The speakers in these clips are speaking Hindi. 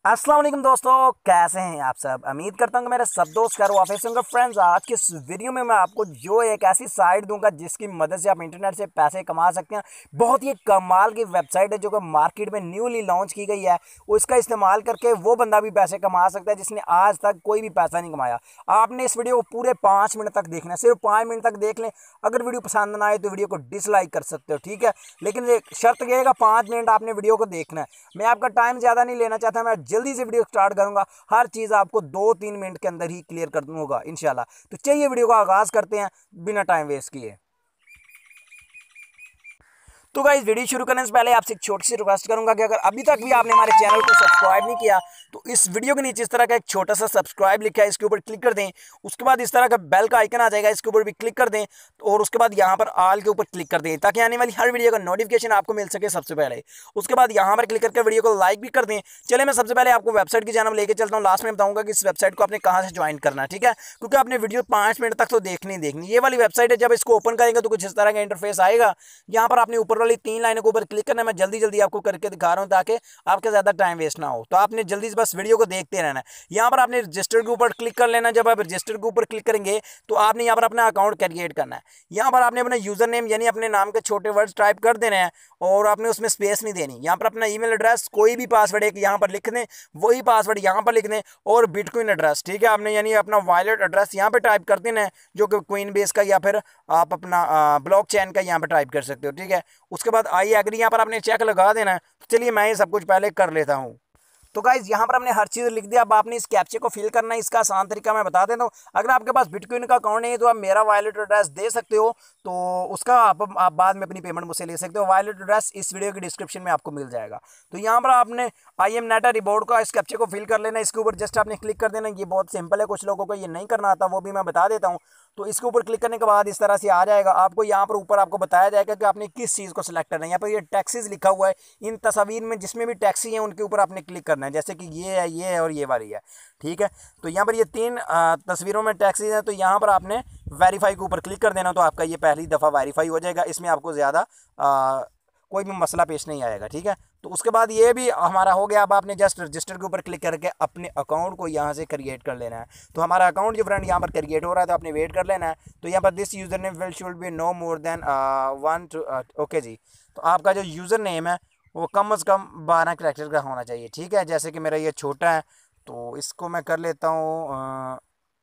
अस्सलाम वालेकुम दोस्तों, कैसे हैं आप सब। उम्मीद करता हूँ कि मेरे सब दोस्त खैर वाफिस होंगे। फ्रेंड्स, आज की इस वीडियो में मैं आपको जो एक ऐसी साइट दूंगा जिसकी मदद से आप इंटरनेट से पैसे कमा सकते हैं। बहुत ही कमाल की वेबसाइट है जो कि मार्केट में न्यूली लॉन्च की गई है। उसका इस्तेमाल करके वो बंदा भी पैसे कमा सकता है जिसने आज तक कोई भी पैसा नहीं कमाया। आपने इस वीडियो को पूरे 5 मिनट तक देखना है, सिर्फ 5 मिनट तक देख लें। अगर वीडियो पसंद ना आए तो वीडियो को डिसलाइक कर सकते हो, ठीक है। लेकिन एक शर्त ये है, 5 मिनट आपने वीडियो को देखना है। मैं आपका टाइम ज़्यादा नहीं लेना चाहता, मैं जल्दी से वीडियो स्टार्ट करूंगा। हर चीज़ आपको 2-3 मिनट के अंदर ही क्लियर कर दूंगा इंशाल्लाह। तो चलिए वीडियो का आगाज़ करते हैं बिना टाइम वेस्ट किए। तो गाइस, वीडियो शुरू करने से पहले आपसे एक छोटी सी रिक्वेस्ट करूंगा कि अगर अभी तक भी आपने हमारे चैनल को सब्सक्राइब नहीं किया तो इस वीडियो के नीचे इस तरह का एक छोटा सा सब्सक्राइब लिखा है, इसके ऊपर क्लिक कर दें। उसके बाद इस तरह का बेल का आइकन आ जाएगा, इसके ऊपर भी क्लिक कर दें। और उसके बाद यहाँ पर ऑल के ऊपर क्लिक कर दें ताकि आने वाली हर वीडियो का नोटिफिकेशन आपको मिल सके सबसे पहले। उसके बाद यहाँ पर क्लिक करके वीडियो को लाइक भी कर दें। चले, मैं सबसे पहले आपको वेबसाइट की जानब लेके चलता हूँ। लास्ट में बताऊंगा कि इस वेबसाइट को आपने कहाँ से ज्वाइन करना है, ठीक है। क्योंकि आपने वीडियो 5 मिनट तक तो देखनी देखनी। ये वाली वेबसाइट है, जब इसको ओपन करेंगे तो कुछ इस तरह का इंटरफेस आएगा। यहाँ पर आपने ऊपर वाली 3 लाइनों के ऊपर क्लिक करना है। मैं जल्दी जल्दी आपको करके दिखा रहा हूँ ताकि आपका ज़्यादा टाइम वेस्ट ना हो। तो आपने जल्दी से बस वीडियो को देखते रहना है। यहाँ पर आपने रजिस्टर के ऊपर क्लिक कर लेना है। जब आप रजिस्टर के ऊपर क्लिक करेंगे तो आपने यहाँ पर अपना अकाउंट क्रिएट करना है। यहाँ पर आपने अपना यूजर नेम यानी अपने नाम के छोटे वर्ड्स टाइप कर देने हैं और आपने उसमें स्पेस नहीं देनी। यहाँ पर अपना ईमेल एड्रेस, कोई भी पासवर्ड एक यहाँ पर लिख दें, वही पासवर्ड यहाँ पर लिख दें। और बिटकॉइन एड्रेस, ठीक है, आपने यानी अपना वॉलेट एड्रेस यहाँ पर टाइप कर देना है, जो कि क्वीन बेस का या फिर आप अपना ब्लॉक चेन का यहाँ पर टाइप कर सकते हो, ठीक है। उसके बाद आई एग्री यहाँ पर आपने चेक लगा देना है। तो चलिए मैं ये सब कुछ पहले कर लेता हूँ। तो गाइज, यहाँ पर हमने हर चीज़ लिख दिया। अब आपने इस कैप्चे को फिल करना है। इसका आसान तरीका मैं बता देता हूँ। अगर आपके पास बिटकॉइन का अकाउंट नहीं है तो आप मेरा वॉलेट एड्रेस दे सकते हो, तो उसका आप बाद में अपनी पेमेंट मुझसे ले सकते हो। वॉलेट एड्रेस इस वीडियो के डिस्क्रिप्शन में आपको मिल जाएगा। तो यहाँ पर आपने आई एम नेटा रिबोर्ड का इस कैप्चे को फिल कर लेना। इसके ऊपर जस्ट आपने क्लिक कर देना। ये बहुत सिंपल है, कुछ लोगों को ये नहीं करना आता, वो भी मैं बता देता हूँ। तो इसके ऊपर क्लिक करने के बाद इस तरह से आ जाएगा। आपको यहाँ पर ऊपर आपको बताया जाएगा कि आपने किस चीज़ को सिलेक्ट करना है। यहाँ पर ये टैक्सीज लिखा हुआ है। इन तस्वीर में जिसमें भी टैक्सी है उनके ऊपर आपने क्लिक करना है, जैसे कि ये है और ये वाली है, ठीक है। तो यहाँ पर ये 3 तस्वीरों में टैक्सी है। तो यहाँ पर आपने वेरीफाई के ऊपर क्लिक कर देना। तो आपका ये पहली दफ़ा वेरीफाई हो जाएगा। इसमें आपको ज़्यादा कोई भी मसला पेश नहीं आएगा, ठीक है। तो उसके बाद ये भी हमारा हो गया। अब आपने जस्ट रजिस्टर के ऊपर क्लिक करके अपने अकाउंट को यहाँ से क्रिएट कर लेना है। तो हमारा अकाउंट जो फ्रेंड यहाँ पर क्रिएट हो रहा है, तो आपने वेट कर लेना है। तो यहाँ पर this user name will should be no more than 1 okay जी। तो आपका जो यूज़र नेम है वो कम से कम 12 कैरेक्टर का होना चाहिए, ठीक है। जैसे कि मेरा ये छोटा है तो इसको मैं कर लेता हूँ।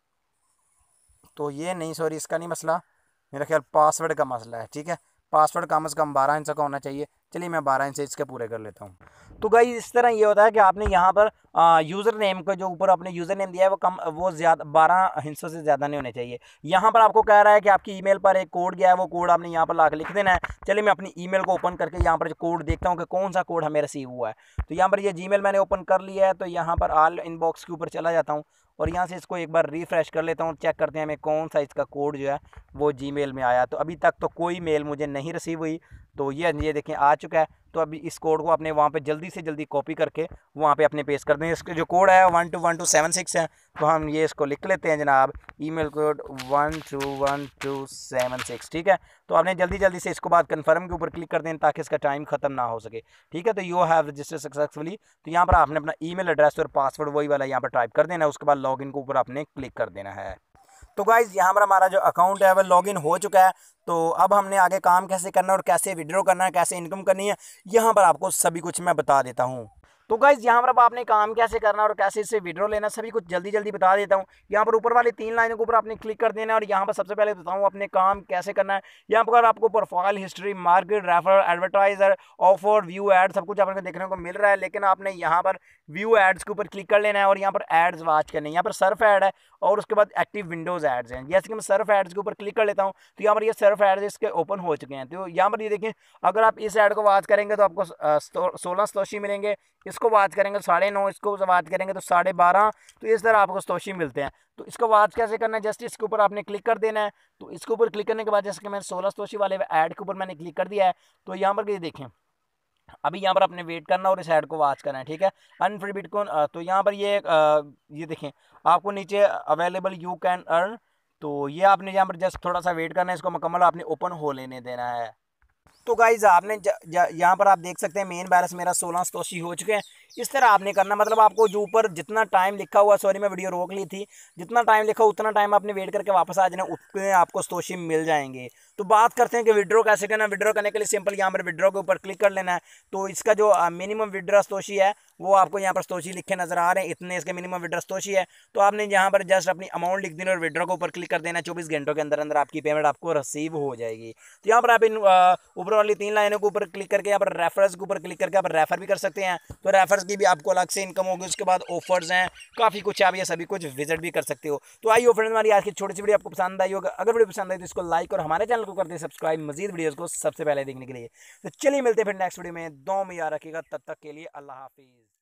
तो ये नहीं, सॉरी, इसका नहीं मसला, मेरा ख्याल पासवर्ड का मसला है, ठीक है। पासवर्ड कम से कम 12 इंच का होना चाहिए। चलिए मैं 12 इंच इसके पूरे कर लेता हूँ। तो गाइस, इस तरह ये होता है कि आपने यहाँ पर यूज़र नेम का जो ऊपर आपने यूज़र नेम दिया है वो ज़्यादा 12 हिस्सों से ज़्यादा नहीं होने चाहिए। यहाँ पर आपको कह रहा है कि आपकी ईमेल पर एक कोड गया है, वो कोड आपने यहाँ पर ला के लिख देना है। चलिए मैं अपनी ईमेल को ओपन करके यहाँ पर जो कोड देखता हूँ कि कौन सा कोड हमें रिसीव हुआ है। तो यहाँ पर ये जीमेल मैंने ओपन कर लिया है। तो यहाँ पर ऑल इनबॉक्स के ऊपर चला जाता हूँ और यहाँ से इसको एक बार रिफ़्रेश कर लेता हूँ। चेक करते हैं हमें कौन सा इसका कोड जो है वो जीमेल में आया। तो अभी तक तो कोई मेल मुझे नहीं रिसीव हुई। तो ये देखें आ चुका है। तो अभी इस कोड को अपने वहाँ पे जल्दी से जल्दी कॉपी करके वहाँ पे अपने पेस्ट कर दें। इसका जो कोड है 121276 है। तो हम ये इसको लिख लेते हैं जनाब, ईमेल कोड 121276, ठीक है। तो आपने जल्दी जल्दी से इसको बाद कन्फर्म के ऊपर क्लिक कर दें ताकि इसका टाइम ख़त्म ना हो सके, ठीक है। तो यू हैव रजिस्टर्ड सक्सेसफुली। तो यहाँ पर आपने अपना ईमेल एड्रेस और पासवर्ड वही वाला यहाँ पर टाइप कर देना है। उसके बाद लॉगिन के ऊपर आपने क्लिक कर देना है। तो गाइज़, यहाँ पर हमारा जो अकाउंट है वह लॉगिन हो चुका है। तो अब हमने आगे काम कैसे करना है और कैसे विड्रॉ करना है, कैसे इनकम करनी है, यहाँ पर आपको सभी कुछ मैं बता देता हूँ। तो गाइज़, यहाँ पर अब आपने काम कैसे करना और कैसे इससे विड्रॉ लेना, सभी कुछ जल्दी जल्दी बता देता हूँ। यहाँ पर ऊपर वाली 3 लाइनों के ऊपर आपने क्लिक कर देना है और यहाँ पर सबसे पहले बताऊँ अपने काम कैसे करना है। यहाँ पर आपको profile history, market, refer, advertiser, offer, view ad सब कुछ आपको देखने को मिल रहा है। लेकिन आपने यहाँ पर व्यू एड्स के ऊपर क्लिक कर लेना है और यहाँ पर एड्स वॉच करने हैं। यहाँ पर सर्फ एड है और उसके बाद एक्टिव विंडोज़ एड्स हैं। जैसे कि मैं सर्फ एड्स के ऊपर क्लिक कर लेता हूँ तो यहाँ पर ये सर्फ एड्स इसके ओपन हो चुके हैं। तो यहाँ पर ये देखें, अगर आप इस एड को वॉच करेंगे तो आपको 16 सतोशी मिलेंगे। इसको वॉच करेंगे तो 9.5, इसको वॉच करेंगे तो 12.5। तो इस तरह आपको सतोशी मिलते हैं। तो इसको वॉच कैसे करना है, जस्ट इसके ऊपर आपने क्लिक कर देना है। तो इसके ऊपर क्लिक करने के बाद जैसे कि मैं 16 सतोशी वाले ऐड के ऊपर मैंने क्लिक कर दिया है। तो यहाँ पर ये देखें, अभी यहाँ पर आपने वेट करना और इस ऐड को वॉच करना है, ठीक है। अनफ्री बिटकॉइन, तो यहाँ पर ये देखें आपको नीचे अवेलेबल यू कैन अर्न। तो ये आपने यहाँ पर जस्ट थोड़ा सा वेट करना है, इसको मुकम्मल आपने ओपन हो लेने देना है। तो गाइज, आपने यहाँ पर आप देख सकते हैं मेन बैलेंस मेरा 16 सतोशी हो चुके हैं। इस तरह आपने करना, मतलब आपको जो ऊपर जितना टाइम लिखा हुआ, सॉरी मैं वीडियो रोक ली थी, जितना टाइम लिखा उतना टाइम आपने वेट करके वापस आ जाना, उतने आपको सतोशी मिल जाएंगे। तो बात करते हैं कि विड्रॉ कैसे करना। विड्रॉ करने के लिए सिंपल यहाँ पर विड्रॉ के ऊपर क्लिक कर लेना है। तो इसका जो मिनिमम विड्रॉ सतोशी है वो आपको यहाँ पर सतोशी लिखे नजर आ रहे हैं, इतने इसके मिनिमम विड्रॉ सतोशी है। तो आपने यहाँ पर जस्ट अपनी अमाउंट लिख देना और विड्रॉ के ऊपर क्लिक कर देना। 24 घंटों के अंदर अंदर आपकी पेमेंट आपको रिसीव हो जाएगी। तो यहाँ पर आप इन ऊपर वाली 3 लाइनों के ऊपर क्लिक करके यहाँ पर रेफरल्स के ऊपर क्लिक करके आप रेफर भी कर सकते हैं। तो रेफर्स की भी आपको अलग से इनकम होगी। उसके बाद ऑफर्स हैं, काफ़ी कुछ आप ये सभी कुछ विजिट भी कर सकते हो। तो आइए फ्रेंड्स, हमारी आज की छोटी सी वीडियो आपको पसंद आई होगा। अगर वीडियो पसंद आई तो इसको लाइक और हमारे चैनल को कर दे सब्सक्राइब मजीद वीडियोस को सबसे पहले देखने के लिए। तो चलिए मिलते हैं फिर नेक्स्ट वीडियो में। दो में याद रखिएगा, तब तक के लिए अल्लाह हाफिज़।